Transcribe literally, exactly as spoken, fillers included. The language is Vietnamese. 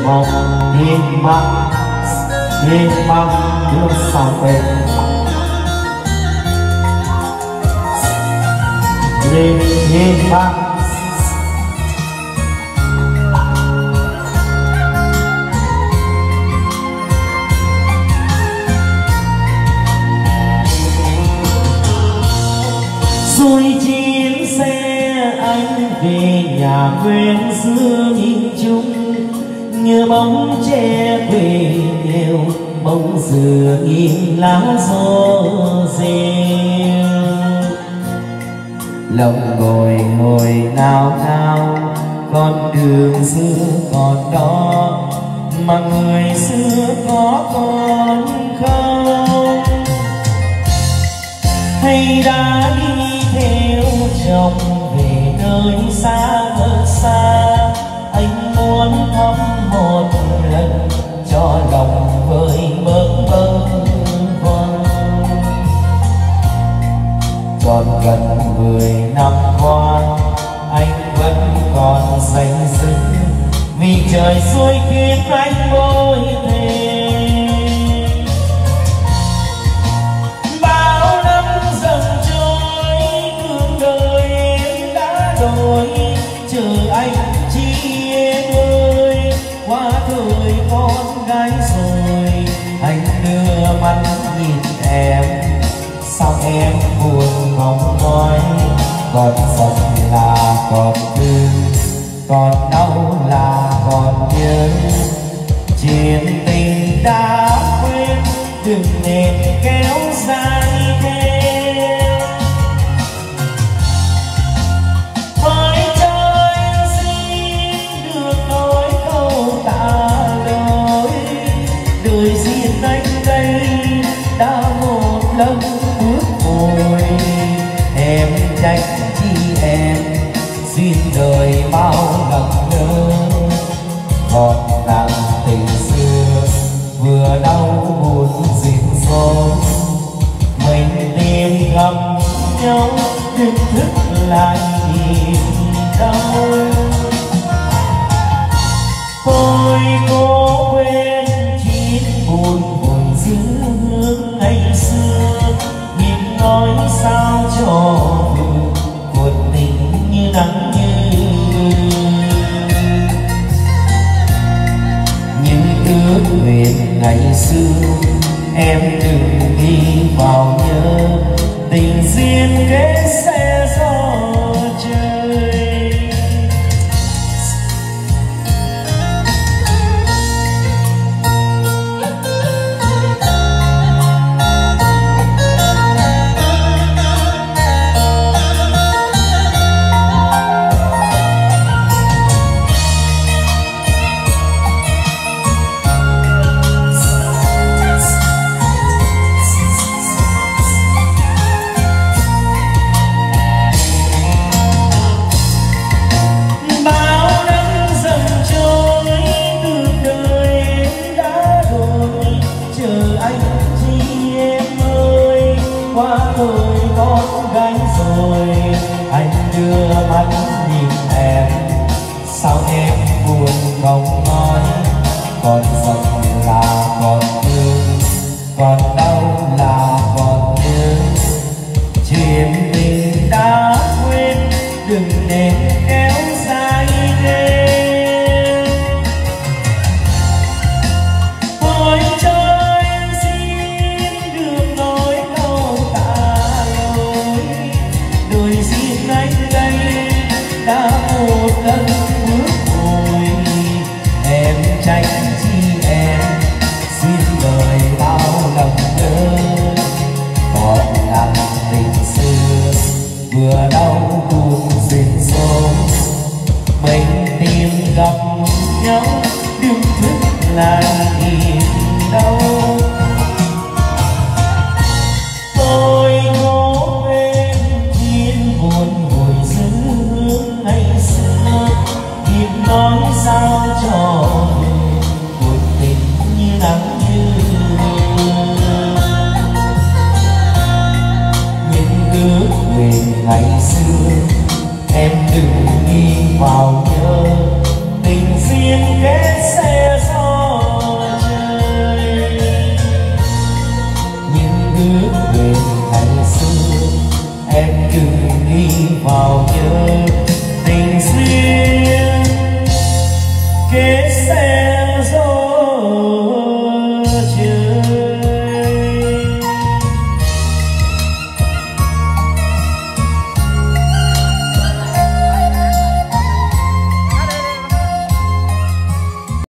mong hiên băng hiên băng nước sông về hiên hiên băng xuôi chiến xe anh về nhà quên xưa nhìn chung như bóng tre quê nghèo bóng dừa nghìn lá gió rêu lòng ngồi ngồi nao nao con đường xưa còn đó mà người xưa có còn không hay đã đi theo chồng về nơi xa ở xa anh muốn thăm một lần cho lòng vơi bâng bâng khoăn còn gần mười năm qua anh vẫn còn danh dưng vì trời xuôi khiến anh vội thề bao năm dần trôi thương đời em đã đổi chờ anh chi em ơi qua thời con gái rồi anh đưa mắt nhìn em sao em buồn mong mỏi còn giận là còn thương còn đau là còn nhớ chuyện tình đã quên đừng nên kéo dài thêm hỏi cho em xin được nói câu tạ lỗi đời riêng anh đây đã một lần bước vội em trách chi em xin đời bao lần nhớ còn nàng tình xưa vừa đau buồn dịu dàng mình tìm gặp nhau nhưng thức lại niềm đau tôi cố quên chín buồn buồn dư hương ngày xưa nhưng nói sao cho vừa cuộc tình như nắng như những ước nguyện ngày xưa em đừng đi vào nhớ tình duyên kết sẽ gió trời qua thời con gái rồi anh đưa mắt nhìn em sao em buồn không nói còn giận là còn thương còn đau là còn nhớ chuyện tình đã quên đừng nên kéo dài thêm hỏi cho em xin được nói câu tạ lỗi đời riêng anh đây đã một lần bước vội em trách chi em xin lời bao lòng nhớ còn nặng tình xưa vừa đau buồn dịu dàng mình tìm gặp nhau đừng thức lại niềm đau tôi cố quên thiên buồn hồi dư hương ngày xưa kịp nói sao cho cuộc tình như nắng như những ước nguyện ngày xưa em đừng đi vào nhớ tình duyên kết sẽ ghế xe rồi